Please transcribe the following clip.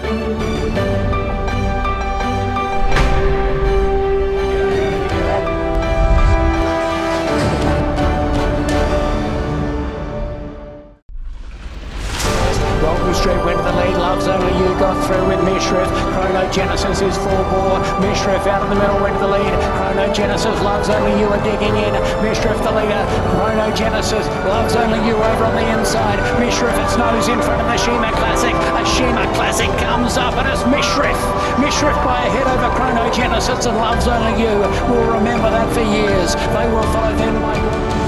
Golden Street went to the lead, Loves Only You got through with Mishriff. Chronogenesis is full bore. Mishriff out in the middle went to the lead. Chronogenesis, Loves Only You are digging in. Mishriff the leader. Chronogenesis, Loves Only You over on the inside. Mishriff its nose in front of the Shima Classic. A Shima Classic comes up and it's Mishriff. Mishriff by a head over Chronogenesis and Loves Only You. We'll remember that for years. They will follow them by